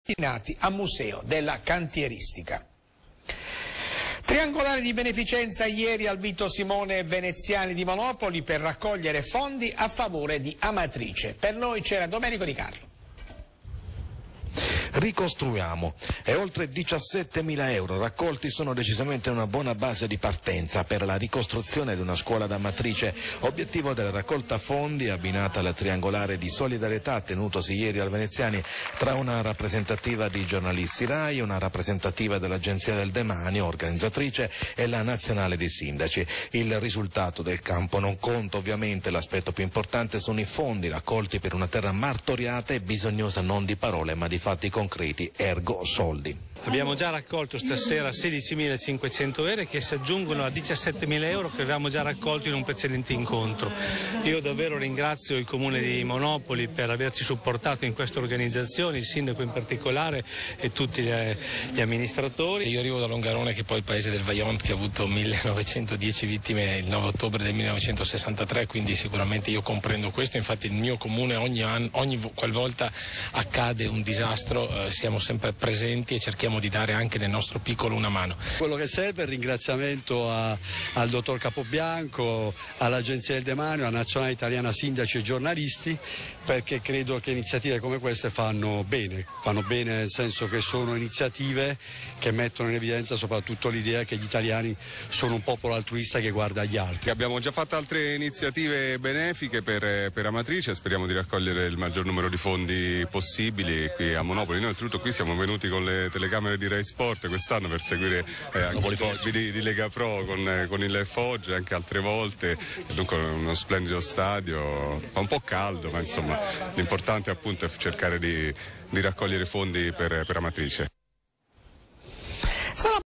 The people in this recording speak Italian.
destinati a Museo della Cantieristica. Triangolare di beneficenza ieri al Vito Simone Veneziani di Monopoli per raccogliere fondi a favore di Amatrice. Per noi c'era Domenico Di Carlo. Ricostruiamo e oltre 17.000 euro raccolti sono decisamente una buona base di partenza per la ricostruzione di una scuola da Amatrice. Obiettivo della raccolta fondi abbinata alla triangolare di solidarietà tenutosi ieri al Veneziani tra una rappresentativa di giornalisti RAI, una rappresentativa dell'Agenzia del Demanio, organizzatrice, e la nazionale dei sindaci. Il risultato del campo non conta, ovviamente l'aspetto più importante sono i fondi raccolti per una terra martoriata e bisognosa non di parole ma di fatti concreti, ergo soldi. Abbiamo già raccolto stasera 16.500 euro che si aggiungono a 17.000 euro che avevamo già raccolto in un precedente incontro. Io davvero ringrazio il Comune di Monopoli per averci supportato in queste organizzazioni, il sindaco in particolare e tutti gli amministratori. Io arrivo da Longarone, che è poi il paese del Vajont, che ha avuto 1910 vittime il 9 ottobre del 1963, quindi sicuramente io comprendo questo. Infatti il mio comune ogni qualvolta accade un disastro siamo sempre presenti e cerchiamo di dare anche nel nostro piccolo una mano. Quello che serve è il ringraziamento al dottor Capobianco, all'Agenzia del Demanio, alla Nazionale Italiana Sindaci e giornalisti, perché credo che iniziative come queste fanno bene nel senso che sono iniziative che mettono in evidenza soprattutto l'idea che gli italiani sono un popolo altruista che guarda agli altri. Abbiamo già fatto altre iniziative benefiche per Amatrice, speriamo di raccogliere il maggior numero di fondi possibili qui a Monopoli. Noi oltretutto qui siamo venuti con le telecamere di Rai Sport quest'anno per seguire anche i derby di Lega Pro con il Foggia e anche altre volte, dunque uno splendido stadio, fa un po' caldo ma insomma l'importante appunto è cercare di raccogliere fondi per Amatrice.